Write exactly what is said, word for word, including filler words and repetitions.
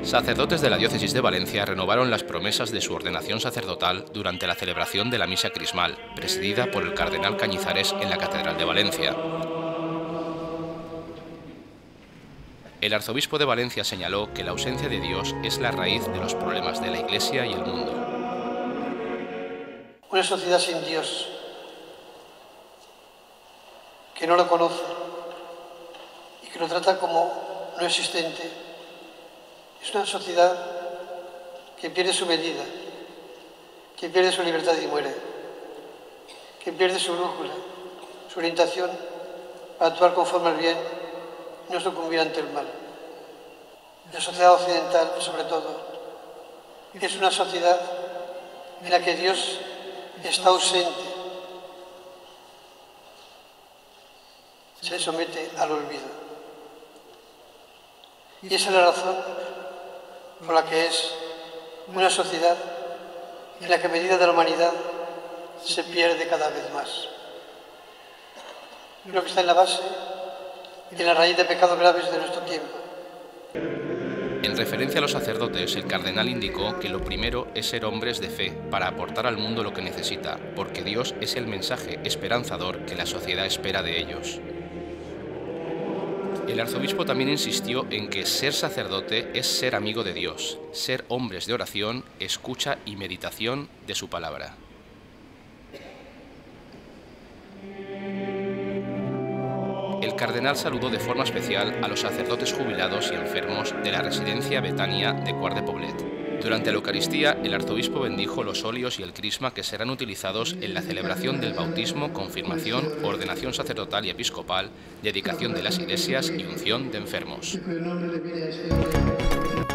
Sacerdotes de la diócesis de Valencia renovaron las promesas de su ordenación sacerdotal durante la celebración de la misa crismal, presidida por el cardenal Cañizares en la Catedral de Valencia. El arzobispo de Valencia señaló que la ausencia de Dios es la raíz de los problemas de la Iglesia y el mundo. Una sociedad sin Dios, que no lo conoce y que lo trata como no existente, es una sociedad que pierde su medida, que pierde su libertad y muere, que pierde su brújula, su orientación para actuar conforme al bien y no sucumbir ante el mal. La sociedad occidental, sobre todo, es una sociedad en la que Dios está ausente, se somete al olvido. Y esa es la razón por la que es una sociedad en la que a medida de la humanidad se pierde cada vez más. Creo que está en la base y en la raíz de pecados graves de nuestro tiempo. En referencia a los sacerdotes, el cardenal indicó que lo primero es ser hombres de fe para aportar al mundo lo que necesita, porque Dios es el mensaje esperanzador que la sociedad espera de ellos. El arzobispo también insistió en que ser sacerdote es ser amigo de Dios, ser hombres de oración, escucha y meditación de su palabra. El cardenal saludó de forma especial a los sacerdotes jubilados y enfermos de la residencia Betania de Quart de Poblet. Durante la Eucaristía, el arzobispo bendijo los óleos y el crisma que serán utilizados en la celebración del bautismo, confirmación, ordenación sacerdotal y episcopal, dedicación de las iglesias y unción de enfermos.